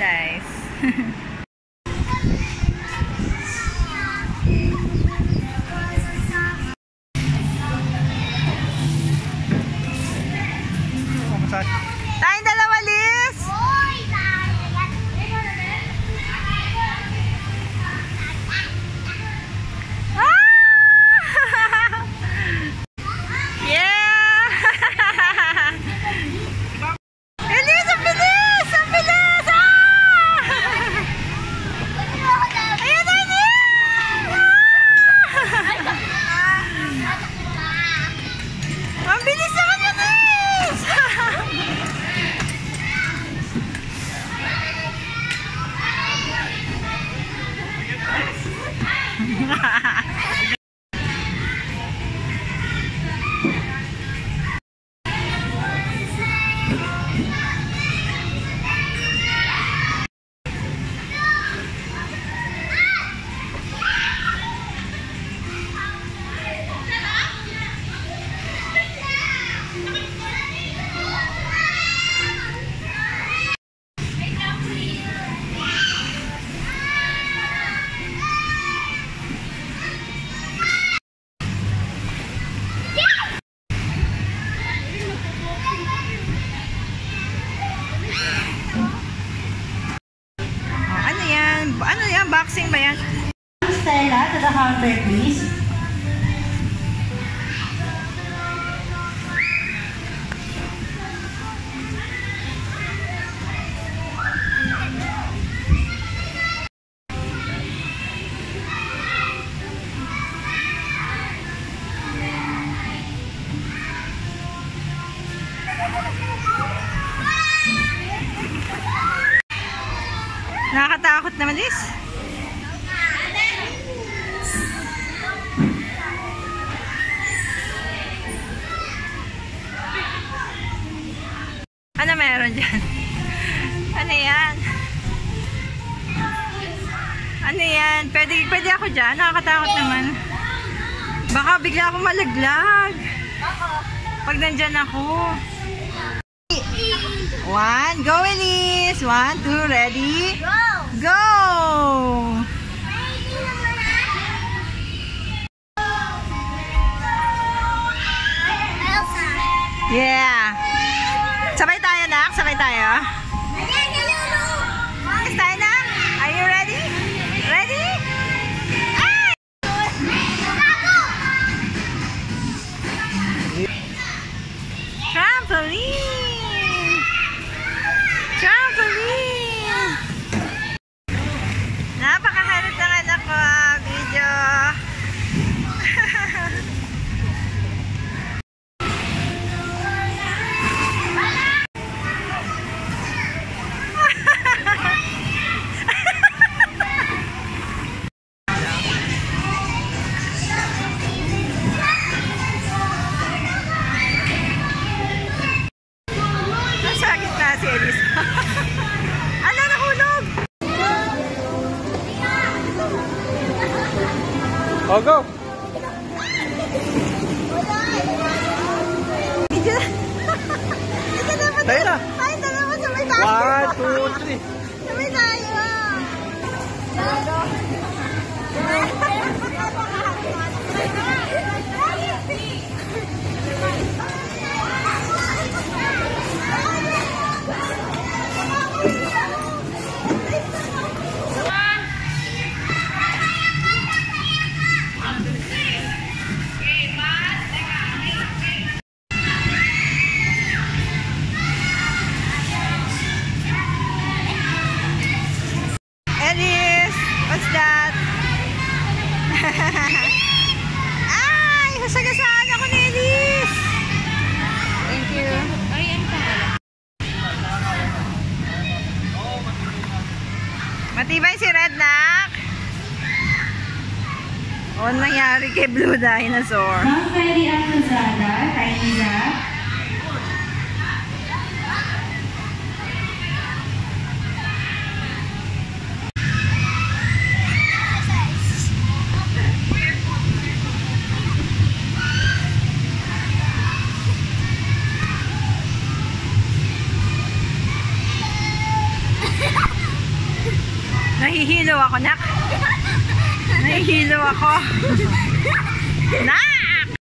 merchandise. Tayong dalawa, Liz! Ano yan? Boxing ba yan? Stella, to the counter, please. Nakakatakot naman, Liz. Ano meron dyan? Ano yan? Ano yan? Pwede ako dyan? Nakakatakot naman. Baka bigla ako malaglag. Pag nandyan ako. 1, go Elise! 1, 2, ready? Go! Go! Yeah! Sabay tayo, nak? Sabay tayo? Sabay tayo, nak? Are you ready? Ready? Ay! Trampoline! Trampoline! Napakaharap ng anak ko, video. Nasagit na si Elise. Ano, nahulog? Oh, go! Video. Tayo na! Tayo dalawa, sabay tayo. 1, 2, 3. Sabay tayo. Elise, what's that? Ay, sasagasaan ako ni Elise. Thank you. Matibay si Redneck. O, nangyari kay Blue Dinosaur. Ma'am, ready ang Lazada, Tiny Zap. ako, nak. Nahihilo ako. Nak!